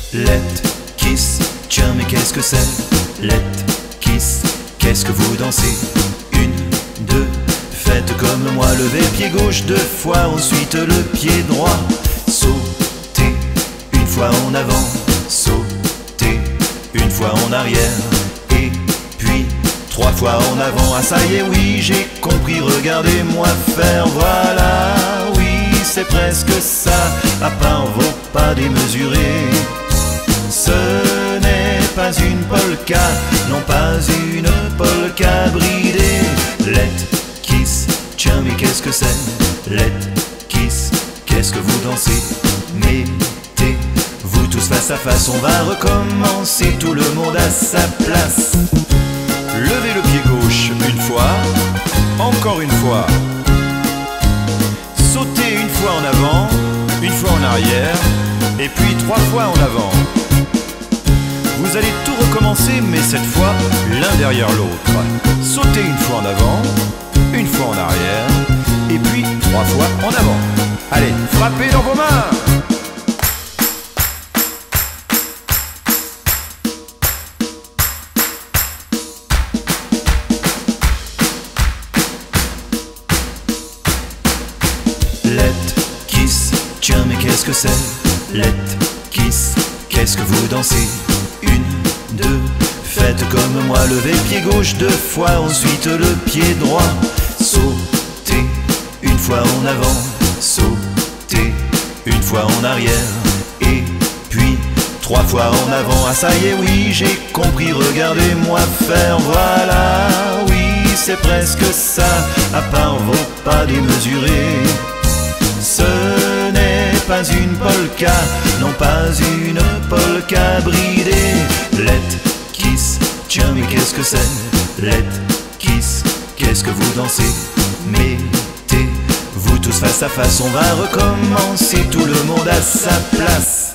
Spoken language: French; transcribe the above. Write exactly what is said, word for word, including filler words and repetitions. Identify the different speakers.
Speaker 1: Let kiss, tiens mais qu'est-ce que c'est? Let kiss, qu'est-ce que vous dansez? Une, deux, faites comme moi, levez le pied gauche deux fois, ensuite le pied droit. Sautez une fois en avant, sautez une fois en arrière, et puis trois fois en avant. Ah ça y est, oui j'ai compris, regardez-moi faire, voilà, oui c'est presque ça, à part vos pas démesurés. Ce n'est pas une polka, non pas une polka bridée. Let kiss, tiens mais qu'est-ce que c'est? Let kiss, qu'est-ce que vous dansez? Mettez-vous tous face à face, on va recommencer, tout le monde à sa place.
Speaker 2: Levez le pied gauche une fois, encore une fois. Sautez une fois en avant, une fois en arrière, et puis trois fois en avant. Vous allez tout recommencer, mais cette fois, l'un derrière l'autre. Sautez une fois en avant, une fois en arrière, et puis trois fois en avant. Allez, frappez dans vos mains!
Speaker 1: Let kiss, tiens mais qu'est-ce que c'est? Let kiss, qu'est-ce que vous dansez? Une, deux, faites comme moi, levez le pied gauche deux fois, ensuite le pied droit. Sautez une fois en avant, sautez une fois en arrière, et puis trois fois en avant. Ah ça y est, oui j'ai compris, regardez-moi faire, voilà, oui c'est presque ça, à part vos pas démesurés. Ce n'est pas une polka, non pas une polka bridée. Let kiss, tiens mais qu'est-ce que c'est? Let kiss, qu'est-ce que vous dansez? Mettez-vous tous face à face, on va recommencer, tout le monde à sa place.